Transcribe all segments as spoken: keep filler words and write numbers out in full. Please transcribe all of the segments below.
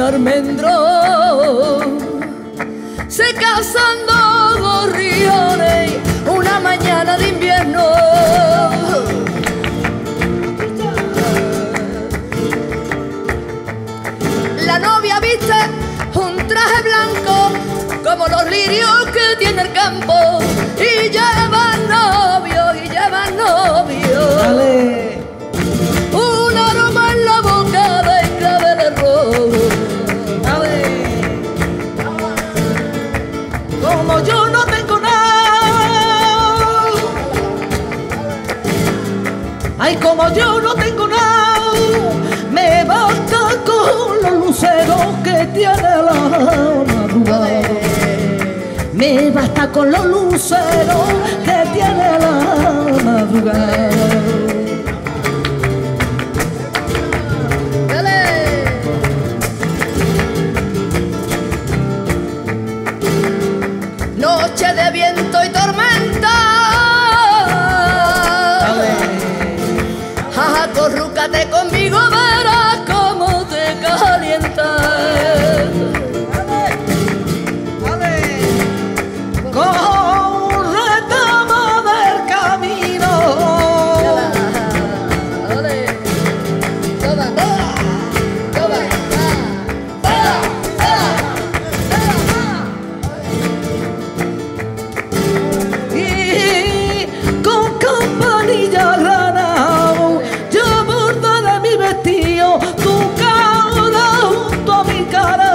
almendro. Se casan dos gorriones una mañana de invierno. La novia viste un traje blanco como los lirios que tiene el campo, y lleva novio, y lleva novio. Dale. Un aroma en la boca de claveles rojos. Dale. Como yo no tengo nada, ay, como yo no tengo nada, me basta con los luceros que tiene la madrugada. Me basta con los luceros que tiene la madrugada. Noche de viento y tormenta. Jaja, corrúcate conmigo, verás cómo te calienta. Corre, dama del camino. Toma, toma, Y con campanilla grana yo bordaré mi vestido, tu cara junto a mi cara.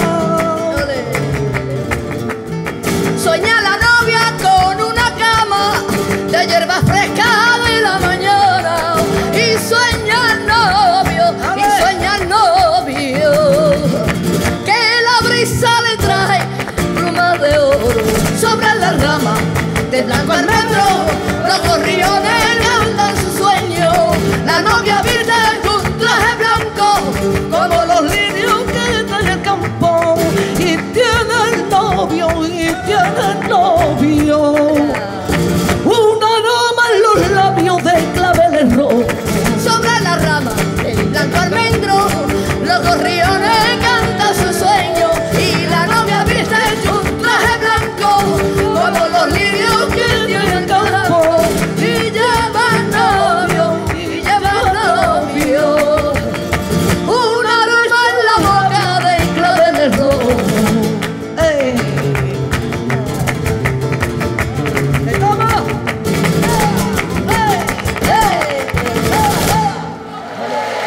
sueña la novia con una cama de hierba fresca de la mañana, y sueña el novio, y sueña el novio, que la brisa le trae plumas de oro sobre la rama de blanco almendro. Los gorriones cantan su sueño, la novia virgen con traje blanco Como los lirios que están en el campo, y tiene el novio, y tiene el novio una aroma en los labios de claveles rojos. sobre la rama del blanco almendro. Los gorriones cantan su sueño, y la novia viste un traje blanco como los lirios que tiene el campo, y lleva novio, y lleva novio, un aroma en la boca de claveles rojos. ¡Ey! ¡Toma!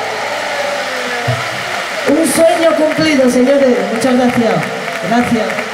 Un sueño cumplido, señores. Muchas gracias. Gracias.